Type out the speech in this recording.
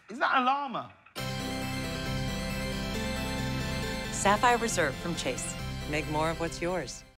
He's not a llama. Sapphire Reserve from Chase. Make more of what's yours.